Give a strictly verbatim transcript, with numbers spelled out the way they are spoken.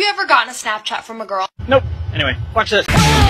you ever gotten a Snapchat from a girl? Nope. Anyway, watch this.